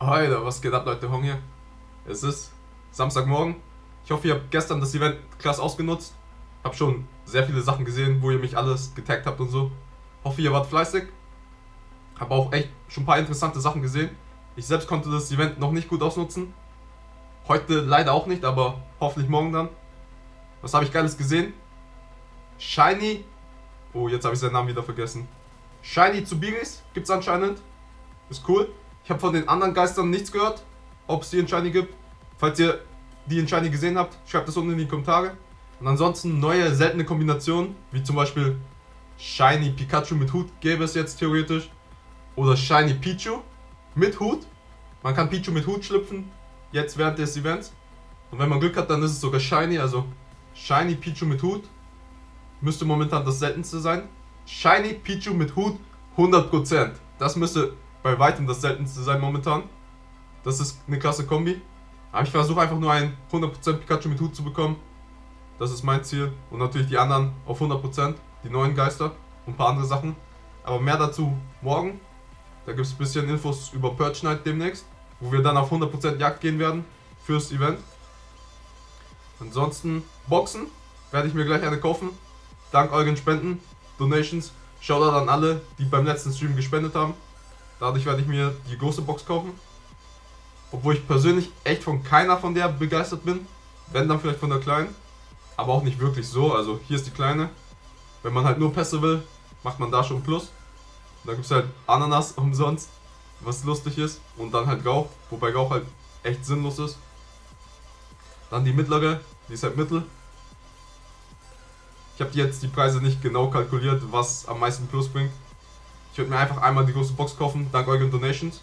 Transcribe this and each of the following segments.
Alter, was geht ab, Leute? Hong hier. Es ist Samstagmorgen. Ich hoffe, ihr habt gestern das Event krass ausgenutzt. Hab schon sehr viele Sachen gesehen, wo ihr mich alles getaggt habt und so. Hoffe, ihr wart fleißig. Hab auch echt schon ein paar interessante Sachen gesehen. Ich selbst konnte das Event noch nicht gut ausnutzen. Heute leider auch nicht, aber hoffentlich morgen dann. Was habe ich Geiles gesehen? Shiny. Oh, jetzt habe ich seinen Namen wieder vergessen. Shiny Zubiris gibt's anscheinend. Ist cool. Ich habe von den anderen Geistern nichts gehört, ob es die in Shiny gibt. Falls ihr die in Shiny gesehen habt, schreibt es unten in die Kommentare. Und ansonsten neue seltene Kombinationen, wie zum Beispiel Shiny Pikachu mit Hut gäbe es jetzt theoretisch. Oder Shiny Pichu mit Hut. Man kann Pichu mit Hut schlüpfen, jetzt während des Events. Und wenn man Glück hat, dann ist es sogar Shiny, also Shiny Pichu mit Hut. Müsste momentan das seltenste sein. Shiny Pichu mit Hut 100%. Das müsste bei weitem das seltenste sein momentan. Das ist eine klasse Kombi. Aber ich versuche einfach nur einen 100% Pikachu mit Hut zu bekommen. Das ist mein Ziel. Und natürlich die anderen auf 100%. Die neuen Geister und ein paar andere Sachen. Aber mehr dazu morgen. Da gibt es ein bisschen Infos über Purge Night demnächst. Wo wir dann auf 100% Jagd gehen werden fürs Event. Ansonsten Boxen werde ich mir gleich eine kaufen. Dank euren Spenden, Donations. Shoutout an alle, die beim letzten Stream gespendet haben. Dadurch werde ich mir die große Box kaufen. Obwohl ich persönlich echt von keiner von der begeistert bin. Wenn dann vielleicht von der kleinen. Aber auch nicht wirklich so. Also hier ist die kleine. Wenn man halt nur Pässe will, macht man da schon Plus. Und da gibt es halt Ananas umsonst. Was lustig ist. Und dann halt Rauch. Wobei Rauch halt echt sinnlos ist. Dann die mittlere. Die ist halt mittel. Ich habe jetzt die Preise nicht genau kalkuliert, was am meisten Plus bringt. Ich würde mir einfach einmal die große Box kaufen, dank euren Donations.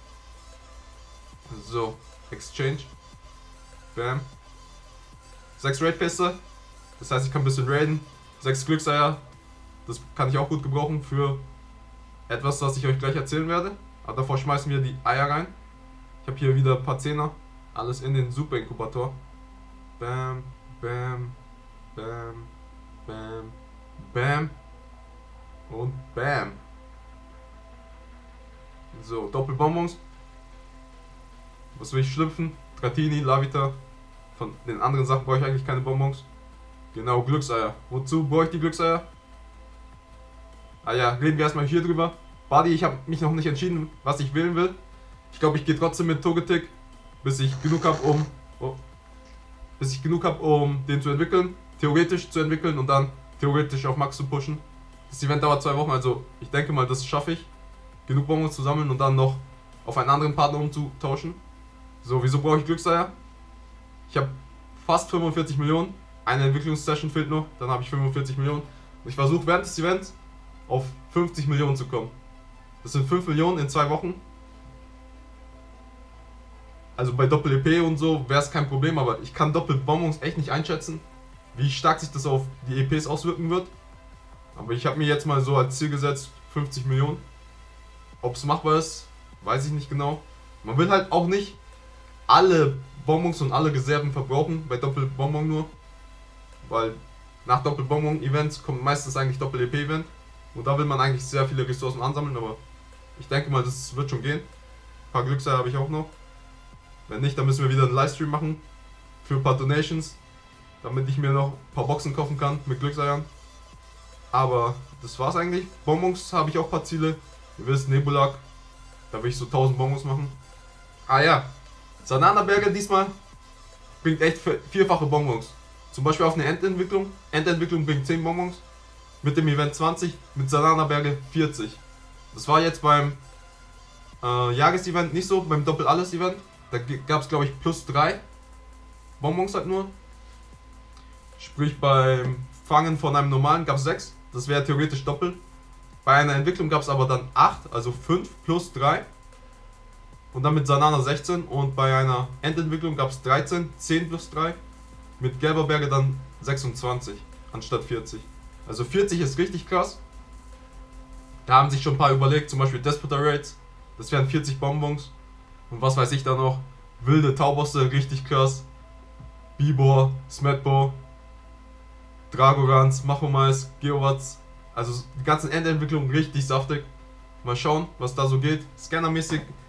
So, Exchange. Bam. 6 Raid-Pässe. Das heißt, ich kann ein bisschen raiden. 6 Glückseier. Das kann ich auch gut gebrauchen für etwas, was ich euch gleich erzählen werde. Aber davor schmeißen wir die Eier rein. Ich habe hier wieder ein paar Zehner. Alles in den Super Inkubator. Bam, bam, bam, bam, bam. Und bam. So, Doppelbonbons. Was will ich schlüpfen? Dratini, Lavita. Von den anderen Sachen brauche ich eigentlich keine Bonbons. Genau, Glückseier. Wozu brauche ich die Glückseier? Ah ja, reden wir erstmal hier drüber. Buddy, ich habe mich noch nicht entschieden, was ich wählen will. Ich glaube, ich gehe trotzdem mit Togetic, bis ich genug habe, um den zu entwickeln. Theoretisch zu entwickeln und dann theoretisch auf Max zu pushen. Das Event dauert 2 Wochen, also ich denke mal, das schaffe ich. Genug Bonbons zu sammeln und dann noch auf einen anderen Partner umzutauschen. So, wieso brauche ich Glückseier? Ich habe fast 45 Millionen. Eine Entwicklungssession fehlt noch, dann habe ich 45 Millionen. Und ich versuche während des Events auf 50 Millionen zu kommen. Das sind 5 Millionen in 2 Wochen. Also bei Doppel-EP und so wäre es kein Problem, aber ich kann Doppel-Bonbons echt nicht einschätzen, wie stark sich das auf die EPs auswirken wird. Aber ich habe mir jetzt mal so als Ziel gesetzt, 50 Millionen. Ob es machbar ist, weiß ich nicht genau. Man will halt auch nicht alle Bonbons und alle Reserven verbrauchen, bei Doppelbonbon nur. Weil nach Doppelbonbon-Events kommt meistens eigentlich Doppel-EP-Event. Und da will man eigentlich sehr viele Ressourcen ansammeln, aber ich denke mal, das wird schon gehen. Ein paar Glückseier habe ich auch noch. Wenn nicht, dann müssen wir wieder einen Livestream machen für ein paar Donations, damit ich mir noch ein paar Boxen kaufen kann mit Glückseiern. Aber das war's eigentlich. Bonbons habe ich auch ein paar Ziele. Ihr wisst, Nebulak, da will ich so 1000 Bonbons machen. Ah ja, Sanana-Berge diesmal bringt echt vierfache Bonbons. Zum Beispiel auf eine Endentwicklung. Endentwicklung bringt 10 Bonbons. Mit dem Event 20, mit Sanana-Berge 40. Das war jetzt beim Jahresevent nicht so, beim Doppel-Alles-Event. Da gab es, glaube ich, plus 3 Bonbons halt nur. Sprich, beim Fangen von einem normalen gab es 6. Das wäre theoretisch doppelt. Bei einer Entwicklung gab es aber dann 8, also 5 plus 3. Und dann mit Sanana 16. Und bei einer Endentwicklung gab es 13, 10 plus 3. Mit gelber Berge dann 26 anstatt 40. Also 40 ist richtig krass. Da haben sich schon ein paar überlegt, zum Beispiel Despotar Raids. Das wären 40 Bonbons. Und was weiß ich da noch. Wilde Taubosse, richtig krass. Bibor, Smetbo, Dragorans, Machomais, Geowatz. Also die ganzen Endentwicklungen richtig saftig. Mal schauen, was da so geht. Scannermäßig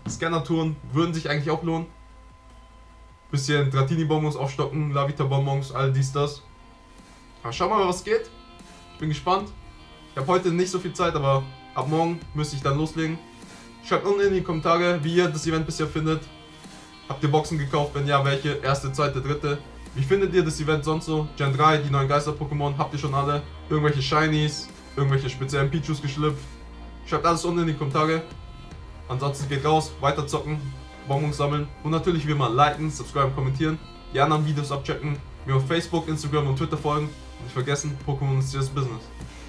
Scanner-Touren würden sich eigentlich auch lohnen. Bisschen Dratini-Bonbons aufstocken, Lavita-Bonbons, all dies, das. Aber schauen wir mal, was geht. Ich bin gespannt. Ich habe heute nicht so viel Zeit, aber ab morgen müsste ich dann loslegen. Schreibt unten in die Kommentare, wie ihr das Event bisher findet. Habt ihr Boxen gekauft? Wenn ja, welche? Erste, zweite, dritte? Wie findet ihr das Event sonst so? Gen 3, die neuen Geister-Pokémon, habt ihr schon alle? Irgendwelche Shinies? Irgendwelche speziellen Pichus geschlüpft? Schreibt alles unten in die Kommentare. Ansonsten geht raus, weiter zocken, Bonbons sammeln und natürlich wie immer liken, subscriben, kommentieren, die anderen Videos abchecken, mir auf Facebook, Instagram und Twitter folgen und nicht vergessen, Pokémon ist das Business.